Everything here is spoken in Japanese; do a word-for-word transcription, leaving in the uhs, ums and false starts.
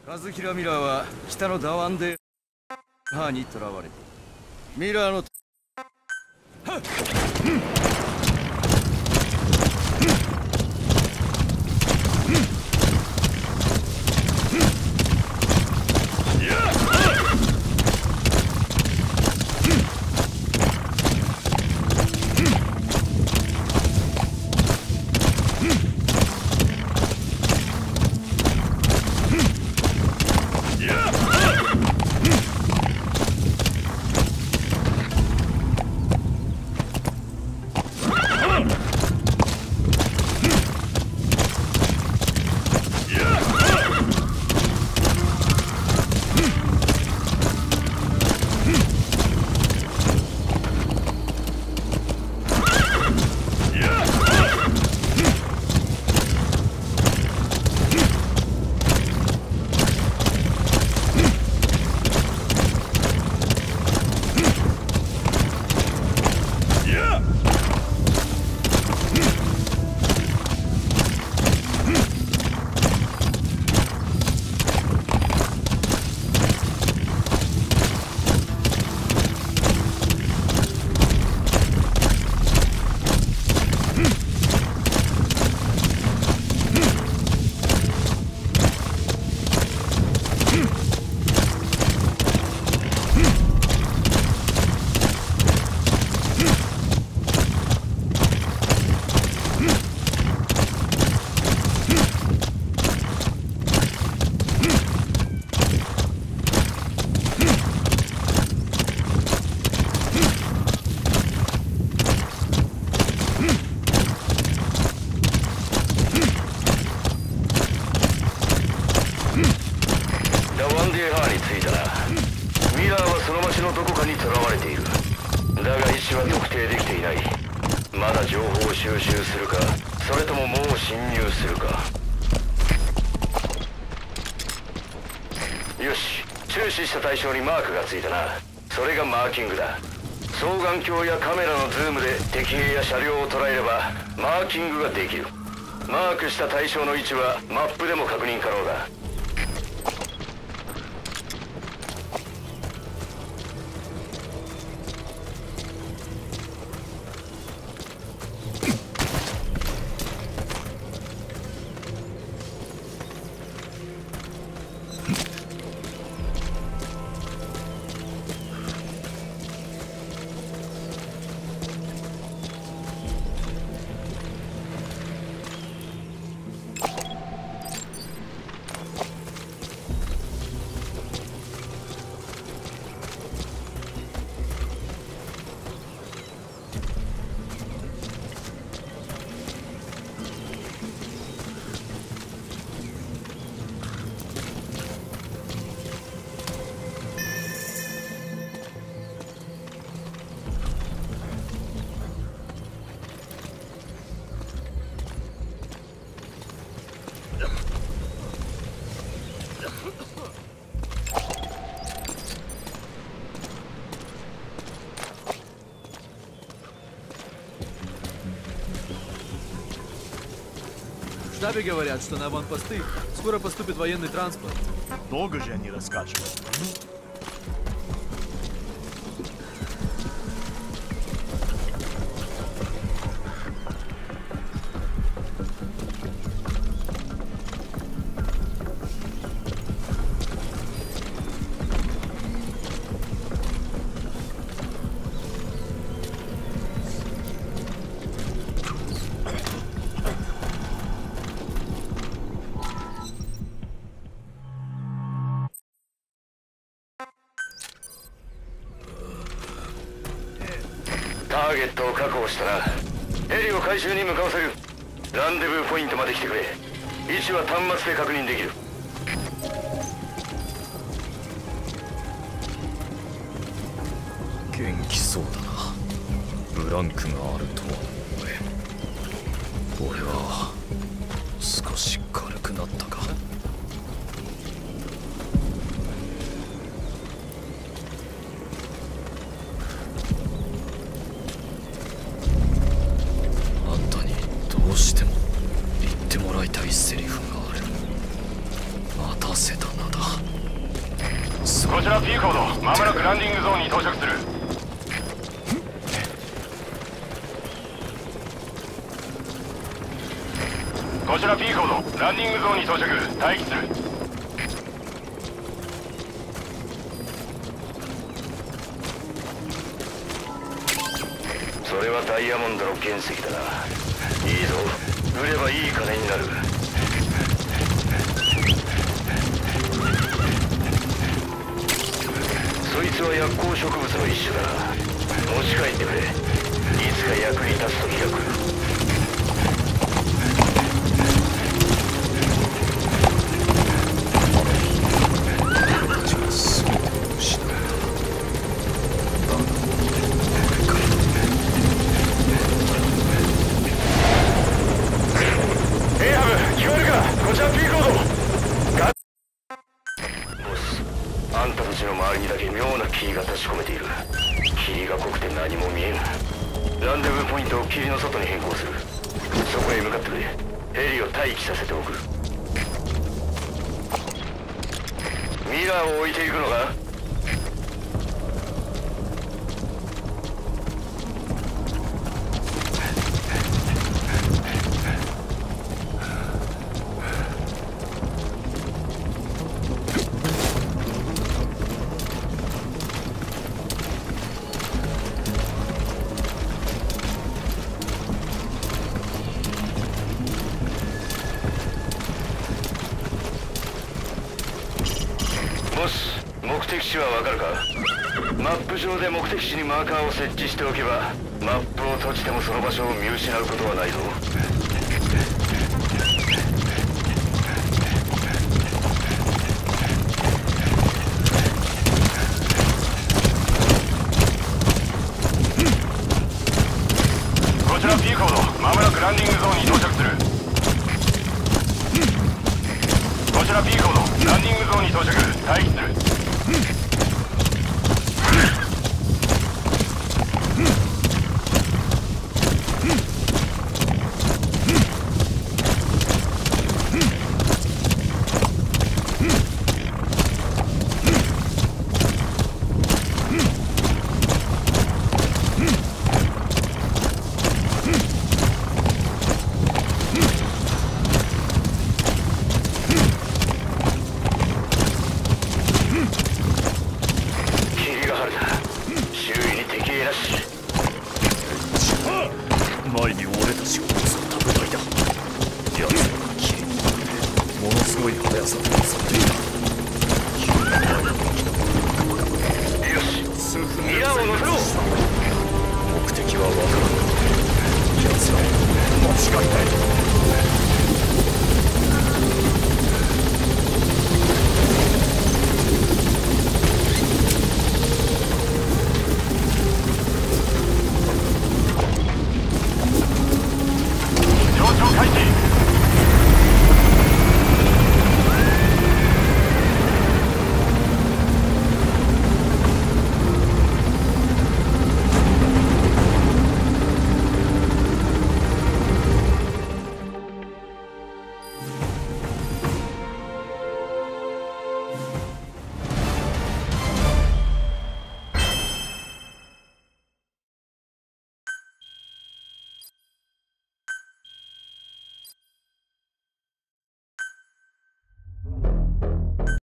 カズキラ・ミラーは北のダワンでハーに囚われてミラーのはっ対象にマークがついたな。それがマーキングだ。双眼鏡やカメラのズームで敵兵や車両を捉えればマーキングができる。マークした対象の位置はマップでも確認可能だ。 В штабе говорят, что на аванпосты скоро поступит военный транспорт. Долго же они раскачивают. ターゲットを確保したな。ヘリを回収に向かわせる。ランデブーポイントまで来てくれ。位置は端末で確認できる。 元気そうだな。ブランクがあるとは思え。俺は少し軽くなったか。どうしても言ってもらいたいセリフがある。待たせたなだ。 ーコード、まもなくランディングゾーンに到着する。こちら P コード、ランディングゾーンに到着、待機する。それはダイヤモンドの原石だな。いいぞ、売ればいい金になる。そいつは薬効植物の一種だな。持ち帰ってくれ。いつか役に立つ時が来る。あんたたちの周りにだけ妙な霧が立ち込めている。霧が濃くて何も見えぬ。ランデブーポイントを霧の外に変更する。そこへ向かってくれ。ヘリを待機させておく。ミラーを置いていくのか。ボス、目的地はわかるか。マップ上で目的地にマーカーを設置しておけば、マップを閉じてもその場所を見失うことはないぞ。こちら P コード、まもなくランディングゾーンに到着する。こちら P コード、ランディングゾーンに到着、待機する。 前に俺たちを襲った部隊だ。奴らが霧に乗ってものすごい速さで襲っていた。 よし、 数分でミラーを乗せろ。 目的は分からんが、奴らは間違いない。